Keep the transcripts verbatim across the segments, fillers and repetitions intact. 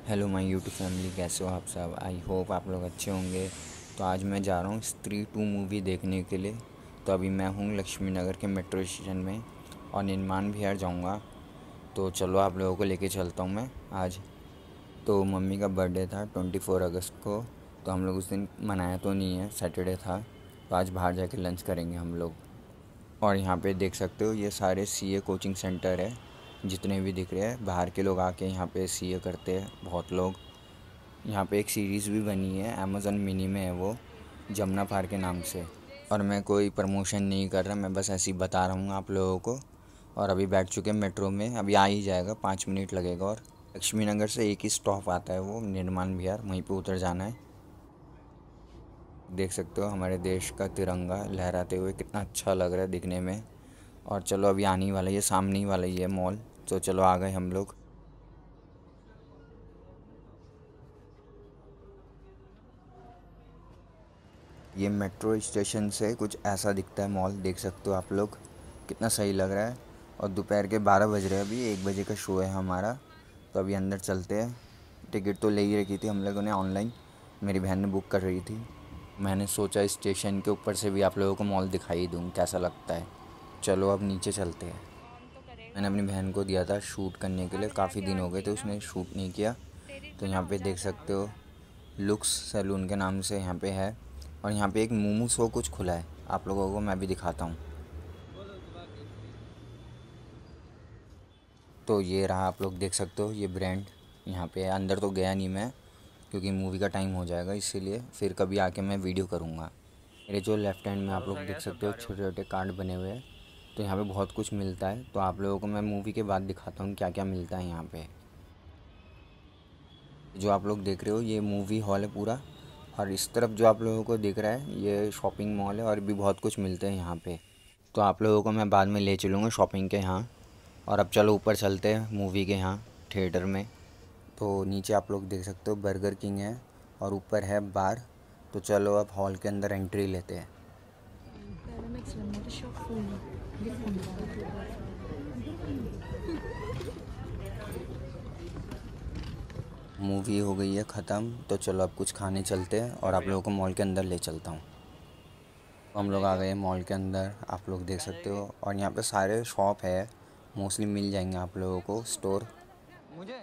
Hello my YouTube family, कैसे हो आप सब। आई होप आप लोग अच्छे होंगे। तो आज मैं जा रहा हूँ स्त्री टू मूवी देखने के लिए। तो अभी मैं हूँ लक्ष्मी नगर के मेट्रो स्टेशन में और निर्माण विहार जाऊँगा। तो चलो आप लोगों को लेके चलता हूँ मैं आज। तो मम्मी का बर्थडे था ट्वेंटी फोर अगस्त को। तो हम लोग उस दिन मनाया तो नहीं है, सैटरडे था। तो आज बाहर जाके लंच करेंगे हम लोग। और यहाँ पे देख सकते हो ये सारे सीए कोचिंग सेंटर है, जितने भी दिख रहे हैं। बाहर के लोग आके यहाँ पे सीए करते हैं बहुत लोग। यहाँ पे एक सीरीज़ भी बनी है, अमेज़न मिनी में है वो, जमुना पार के नाम से। और मैं कोई प्रमोशन नहीं कर रहा, मैं बस ऐसे ही बता रहा हूँ आप लोगों को। और अभी बैठ चुके हैं मेट्रो में, अभी आ ही जाएगा, पाँच मिनट लगेगा। और लक्ष्मी नगर से एक ही स्टॉप आता है, वो निर्माण विहार, वहीं पे उतर जाना है। देख सकते हो हमारे देश का तिरंगा लहराते हुए, कितना अच्छा लग रहा है दिखने में। और चलो अभी आने ही वाला है, ये सामने ही वाला ही है मॉल। तो चलो आ गए हम लोग। ये मेट्रो स्टेशन से कुछ ऐसा दिखता है मॉल, देख सकते हो आप लोग, कितना सही लग रहा है। और दोपहर के बारह बज रहे हैं, अभी एक बजे का शो है हमारा। तो अभी अंदर चलते हैं। टिकट तो ले ही रखी थी हम लोगों ने ऑनलाइन, मेरी बहन ने बुक कर रही थी। मैंने सोचा स्टेशन के ऊपर से भी आप लोगों को मॉल दिखाई दूँ, कैसा लगता है। चलो अब नीचे चलते हैं। मैंने अपनी बहन को दिया था शूट करने के लिए, काफ़ी दिन हो गए थे उसने शूट नहीं किया। तो यहाँ पे देख सकते हो लुक्स सैलून के नाम से यहाँ पे है। और यहाँ पे एक मोमो शो कुछ खुला है, आप लोगों को मैं भी दिखाता हूँ। तो ये रहा, आप लोग देख सकते हो ये ब्रांड यहाँ पे है। अंदर तो गया नहीं मैं, क्योंकि मूवी का टाइम हो जाएगा, इसीलिए फिर कभी आके मैं वीडियो करूँगा। मेरे जो लेफ्ट हैंड में आप लोग देख सकते हो छोटे छोटे कार्ड बने हुए हैं। तो यहाँ पे बहुत कुछ मिलता है, तो आप लोगों को मैं मूवी के बाद दिखाता हूँ क्या क्या मिलता है यहाँ पे। जो आप लोग देख रहे हो ये मूवी हॉल है पूरा। और इस तरफ जो आप लोगों को दिख रहा है ये शॉपिंग मॉल है, और भी बहुत कुछ मिलते हैं यहाँ पे। तो आप लोगों को मैं बाद में ले चलूँगा शॉपिंग के यहाँ। और अब चलो ऊपर चलते हैं मूवी के यहाँ थिएटर में। तो नीचे आप लोग देख सकते हो बर्गर किंग है और ऊपर है बार। तो चलो अब हॉल के अंदर एंट्री लेते हैं। मूवी हो गई है ख़त्म, तो चलो अब कुछ खाने चलते हैं और आप लोगों को मॉल के अंदर ले चलता हूँ। तो हम लोग आ गए मॉल के अंदर, आप लोग देख सकते हो। और यहाँ पे सारे शॉप है, मोस्टली मिल जाएंगे आप लोगों को स्टोर। मुझे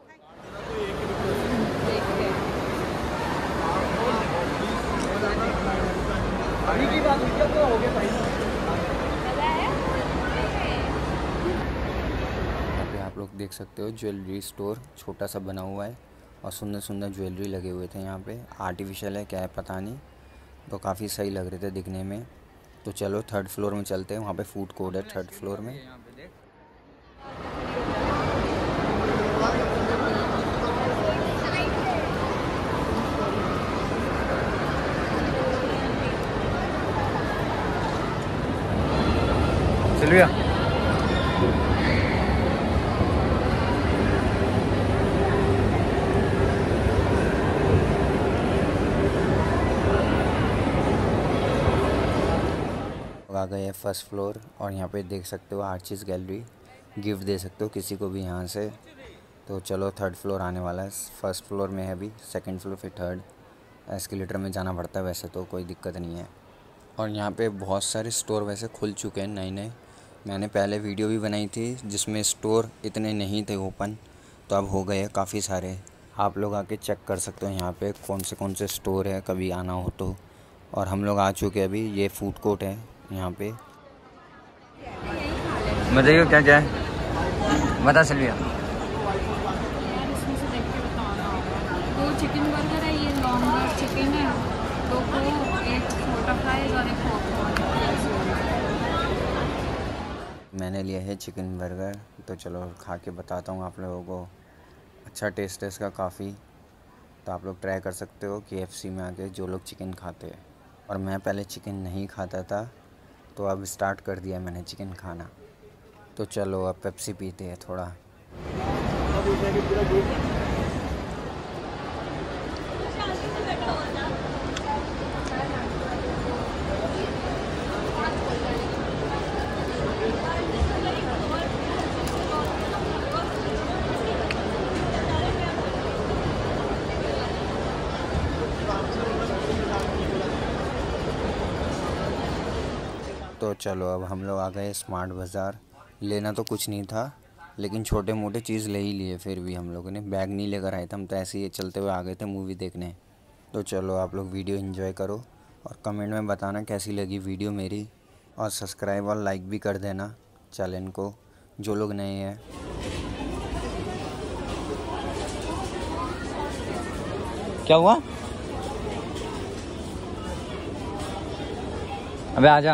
अभी की बात हुई तो हो गया भाई। यहाँ पे आप लोग देख सकते हो ज्वेलरी स्टोर छोटा सा बना हुआ है, और सुंदर सुंदर ज्वेलरी लगे हुए थे यहाँ पे। आर्टिफिशियल है क्या है पता नहीं, तो काफ़ी सही लग रहे थे दिखने में। तो चलो थर्ड फ्लोर में चलते हैं, वहाँ पे फूड कोर्ट है थर्ड फ्लोर में। सिल्विया आ गए फर्स्ट फ्लोर। और यहाँ पे देख सकते हो आर्चिस गैलरी, गिफ्ट दे सकते हो किसी को भी यहाँ से। तो चलो थर्ड फ्लोर आने वाला है, फर्स्ट फ्लोर में है अभी, सेकंड फ्लोर फिर थर्ड। एस्केलेटर में जाना पड़ता है वैसे तो, कोई दिक्कत नहीं है। और यहाँ पे बहुत सारे स्टोर वैसे खुल चुके हैं नए नए। मैंने पहले वीडियो भी बनाई थी जिसमें स्टोर इतने नहीं थे ओपन, तो अब हो गए काफ़ी सारे। आप लोग आके चेक कर सकते हो यहाँ पे कौन से कौन से स्टोर है, कभी आना हो तो। और हम लोग आ चुके हैं अभी, ये फूड कोर्ट है यहाँ पे। बताइए क्या क्या है, बता सिल्विया। दो चिकन बर्गर है, ये लॉन्गर चिकन है, दो कोक, एक छोटा फ्राइज और एक पॉपकॉर्न। मैंने लिया है चिकन बर्गर, तो चलो खा के बताता हूँ आप लोगों को। अच्छा टेस्ट है इसका काफ़ी, तो आप लोग ट्राई कर सकते हो केएफसी में आके, जो लोग चिकन खाते हैं। और मैं पहले चिकन नहीं खाता था, तो अब स्टार्ट कर दिया मैंने चिकन खाना। तो चलो अब पेप्सी पीते हैं थोड़ा। तो चलो अब हम लोग आ गए स्मार्ट बाज़ार। लेना तो कुछ नहीं था, लेकिन छोटे मोटे चीज़ ले ही लिए। फिर भी हम लोगों ने बैग नहीं लेकर आए थे, हम तो ऐसे ही चलते हुए आ गए थे मूवी देखने। तो चलो आप लोग वीडियो एंजॉय करो और कमेंट में बताना कैसी लगी वीडियो मेरी, और सब्सक्राइब और लाइक भी कर देना चैनल को जो लोग नए हैं। क्या हुआ? अबे आजा।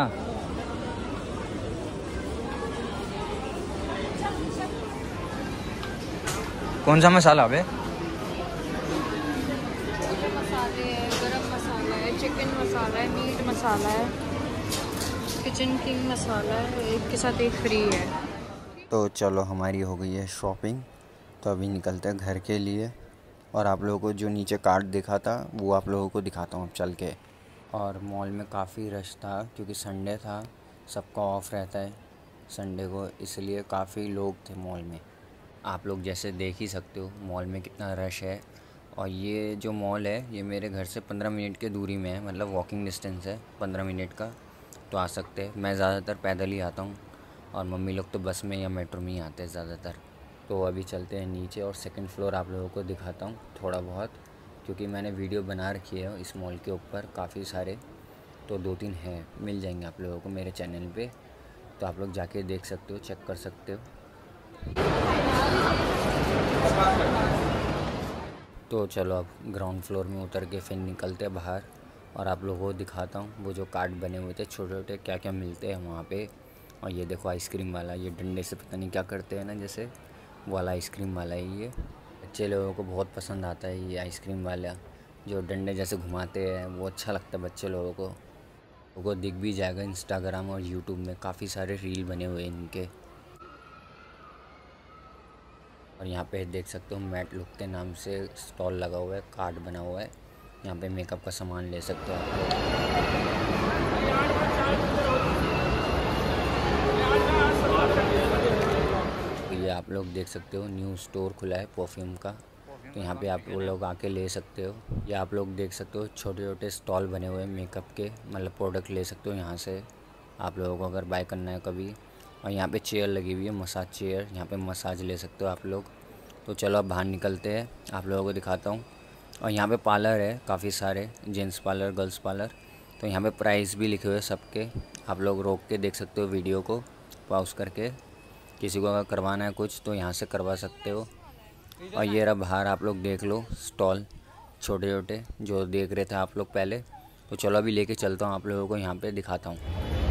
कौन सा मसाला अबे? मसाले है, गरम मसाला है, चिकन मसाला है, मीट मसाला है, किचन किंग मसाला है, एक के साथ एक फ्री है। तो चलो हमारी हो गई है शॉपिंग, तो अभी निकलते हैं घर के लिए। और आप लोगों को जो नीचे कार्ड दिखा था वो आप लोगों को दिखाता हूँ अब चल के। और मॉल में काफ़ी रश था क्योंकि संडे था, सबका ऑफ रहता है संडे को, इसलिए काफ़ी लोग थे मॉल में। आप लोग जैसे देख ही सकते हो मॉल में कितना रश है। और ये जो मॉल है ये मेरे घर से पंद्रह मिनट की दूरी में है, मतलब वॉकिंग डिस्टेंस है पंद्रह मिनट का, तो आ सकते हैं। मैं ज़्यादातर पैदल ही आता हूँ और मम्मी लोग तो बस में या मेट्रो में ही आते हैं ज़्यादातर। तो अभी चलते हैं नीचे और सेकंड फ्लोर आप लोगों को दिखाता हूँ थोड़ा बहुत, क्योंकि मैंने वीडियो बना रखी है इस मॉल के ऊपर काफ़ी सारे, तो दो तीन हैं, मिल जाएंगे आप लोगों को मेरे चैनल पे, तो आप लोग जाके देख सकते हो, चेक कर सकते हो। तो चलो अब ग्राउंड फ्लोर में उतर के फिर निकलते हैं बाहर और आप लोगों को दिखाता हूँ वो जो कार्ट बने हुए थे छोटे छोटे, क्या क्या मिलते हैं वहाँ पे। और ये देखो आइसक्रीम वाला, ये डंडे से पता नहीं क्या करते हैं ना, जैसे वाला आइसक्रीम वाला है ये। बच्चे लोगों को बहुत पसंद आता है ये आइसक्रीम वाला, जो डंडे जैसे घुमाते हैं, वो अच्छा लगता है बच्चे लोगों को। वो दिख भी जाएगा इंस्टाग्राम और यूट्यूब में, काफ़ी सारे रील बने हुए हैं इनके। और यहाँ पे देख सकते हो मैट लुक के नाम से स्टॉल लगा हुआ है, कार्ड बना हुआ है, यहाँ पे मेकअप का सामान ले सकते हो आप लोग। ये आप लोग देख सकते हो न्यू स्टोर खुला है परफ्यूम का, तो यहाँ पे आप लोग आके ले सकते हो। ये आप लोग देख सकते हो छोटे छोटे स्टॉल बने हुए हैं मेकअप के, मतलब प्रोडक्ट ले सकते हो यहाँ से आप लोगों को अगर बाय करना है कभी। और यहाँ पे चेयर लगी हुई है, मसाज चेयर, यहाँ पे मसाज ले सकते हो आप लोग। तो चलो अब बाहर निकलते हैं, आप लोगों को दिखाता हूँ। और यहाँ पे पार्लर है काफ़ी सारे, जेंट्स पार्लर, गर्ल्स पार्लर। तो यहाँ पे प्राइस भी लिखे हुए सबके, आप लोग रोक के देख सकते हो वीडियो को पॉज करके। किसी को अगर करवाना है कुछ तो यहाँ से करवा सकते हो। और ये रहा बाहर, आप लोग देख लो स्टॉल छोटे छोटे जो देख रहे थे आप लोग पहले। तो चलो अभी लेके चलता हूँ आप लोगों को, यहाँ पे दिखाता हूँ।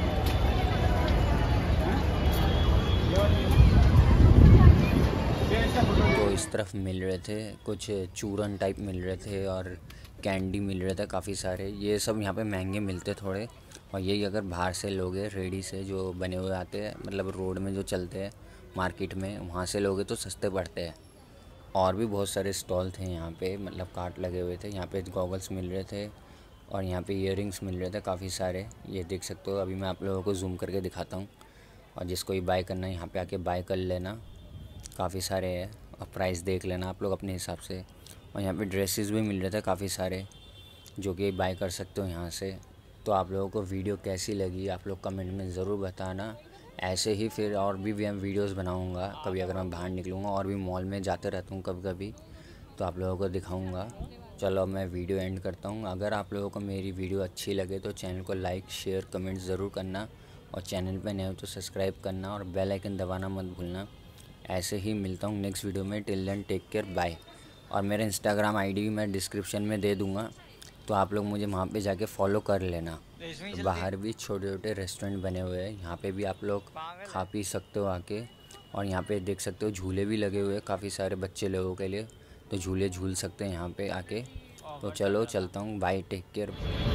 तो इस तरफ मिल रहे थे कुछ चूरन टाइप मिल रहे थे और कैंडी मिल रहे थे काफ़ी सारे। ये सब यहाँ पे महंगे मिलते थोड़े, और यही अगर बाहर से लोगे रेडी से जो बने हुए आते हैं, मतलब रोड में जो चलते हैं मार्केट में, वहाँ से लोगे तो सस्ते पड़ते हैं। और भी बहुत सारे स्टॉल थे यहाँ पे, मतलब कार्ट लगे हुए थे। यहाँ पे गॉगल्स मिल रहे थे और यहाँ पे इयररिंग्स मिल रहे थे काफ़ी सारे, ये देख सकते हो। अभी मैं आप लोगों को जूम करके दिखाता हूँ, और जिसको भी बाय करना है यहाँ पे आके बाय कर लेना, काफ़ी सारे हैं। और प्राइस देख लेना आप लोग अपने हिसाब से। और यहाँ पे ड्रेसेस भी मिल रहे थे काफ़ी सारे, जो कि बाय कर सकते हो यहाँ से। तो आप लोगों को वीडियो कैसी लगी आप लोग कमेंट में ज़रूर बताना। ऐसे ही फिर और भी मैं वीडियोस बनाऊंगा कभी, अगर मैं बाहर निकलूँगा और भी मॉल में जाते रहता हूँ कभी कभी, तो आप लोगों को दिखाऊंगा। चलो मैं वीडियो एंड करता हूँ। अगर आप लोगों को मेरी वीडियो अच्छी लगे तो चैनल को लाइक शेयर कमेंट ज़रूर करना, और चैनल पे नए हो तो सब्सक्राइब करना और बेल आइकन दबाना मत भूलना। ऐसे ही मिलता हूँ नेक्स्ट वीडियो में। Till then take care, bye. और मेरा इंस्टाग्राम आईडी भी मैं डिस्क्रिप्शन में दे दूँगा, तो आप लोग मुझे वहाँ पे जाके फॉलो कर लेना। तो बाहर भी छोटे छोटे रेस्टोरेंट बने हुए हैं, यहाँ पे भी आप लोग खा पी सकते हो आके। और यहाँ पे देख सकते हो झूले भी लगे हुए हैं काफ़ी सारे बच्चे लोगों के लिए, तो झूले झूल सकते हैं यहाँ पे आके। तो चलो चलता हूँ, बाय, टेक केयर।